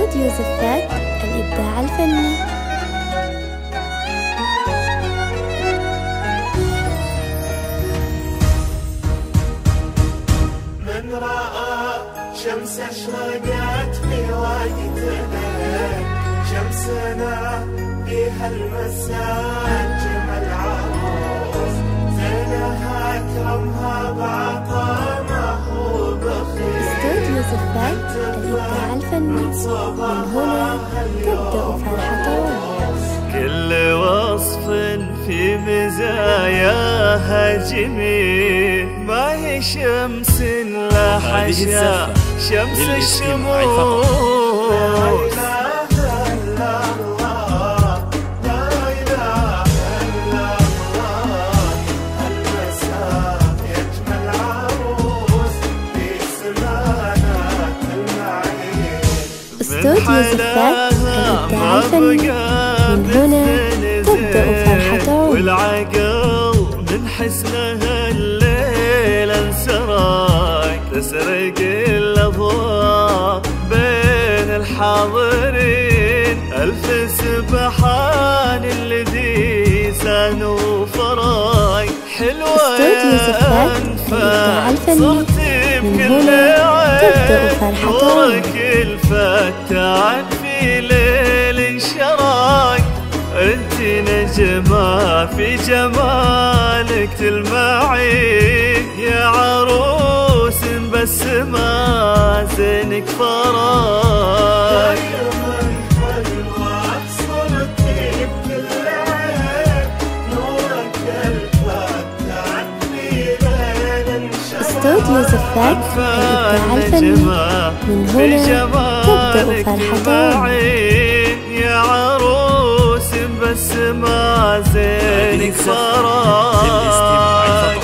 استوديو زفات الإبداع الفني. من رأى شمس أشرقت في وقتنا، شمسنا فيها المساء جمل عروس، زينها أكرمها بعطاء ما هو بخيل. استوديو زفات الإبداع الفني، من هنا تبدأ فرحة الرؤوس. كل وصف في مزاياها جميل، ما هي شمس لا حشا شمس الشموس. استوديو زفات الإبداع الفني، من هنا تبدأ فرحة الرؤوس. والعقل من حسنها الليلة انسرق، تسرق الأضواء بين الحاضرين، ألف سبحان الذي سان وفرق. حلوة استوديو زفات الإبداع الفني، من هنا تبدأ فرحة الرؤوس. الفتان في ليل انشرق، انت نجمة في جمالك تلمعي، يا عروس بس ما زينك فرق. استوديو زفات الإبداع الفني، من هنا تبدأ فرحة الرؤوس. يا عروس بس ما زينك فرق.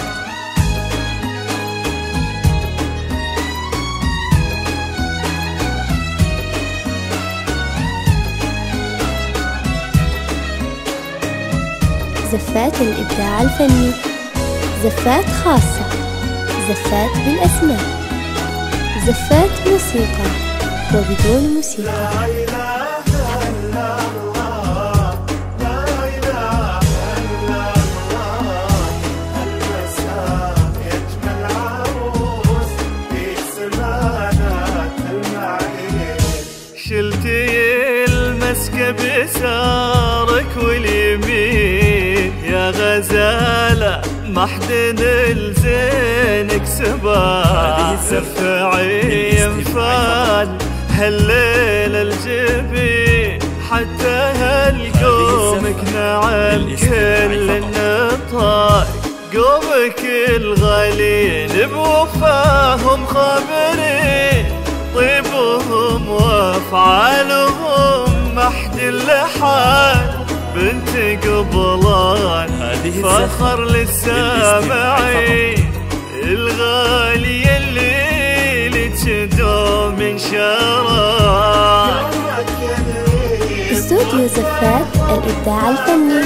زفات الإبداع الفني، زفات خاصة، زفات بالأسماء، زفات موسيقى وبدون موسيقى. شلتي المسكة بيسارك واليمين، يا غزالة محدن الزينك سبا، سفعي ينفال هالليل الجبين، حتى هالقومك نعم كل النطاق، قومك الغالين بوفاهم خابرين، طيبهم وافعالهم محد لحال، بنت قبلان فخر للسامعين، الغالية اللي تدوم من شراب. استوديو زفات الإبداع الفني،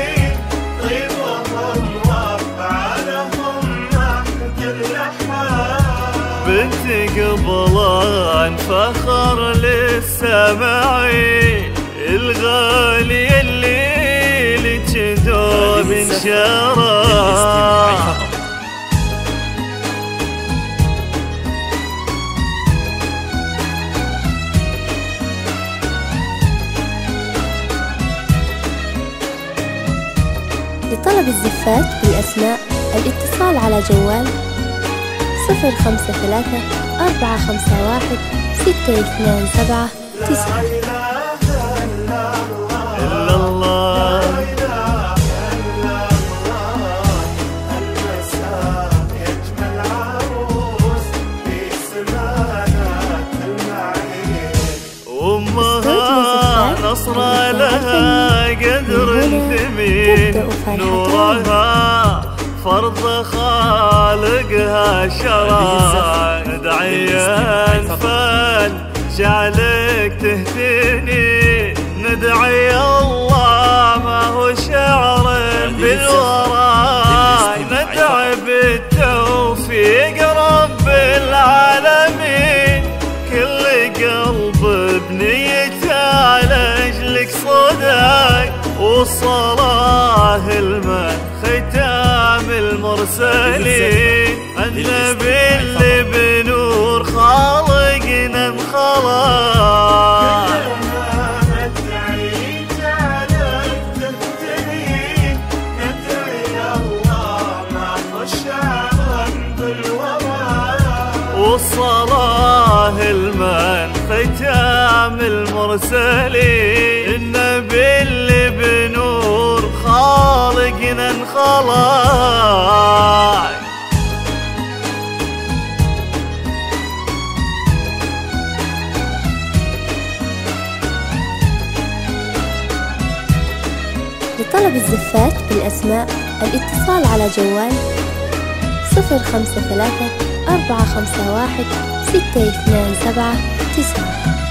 بنت قبلان فخر للسامعين، الغالية اللي تدوم من شراب. لطلب الزفات بالأسماء الاتصال على جوال 053-451-627-9. أمها نصرة لها قدر ثمين، نورها فرض خالقها شرع، ندعي أنفال جعلك تهتني، ندعي الله ما هو شعر بالوراء، ندعي بالتوفيق رب العالمين، كل قلب بنية والصلاة المن ختام المرسلين، النبي اللي بنور خالقنا انخلق. والصلاة المن ختام المرسلين، النبي اللي بنور خالقنا انخلق. لطلب الزفات بالأسماء الاتصال على جوال 053 451 627 9.